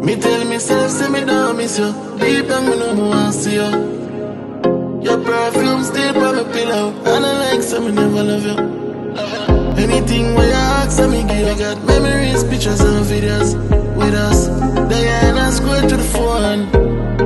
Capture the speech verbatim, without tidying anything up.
Me tell myself, say me don't miss you. Deep down, me know me want see you. Your perfume still by my pillow, and I like say me never love you. Anything where you ask, I me give. I got memories, pictures and videos with us. Diana scroll to the phone.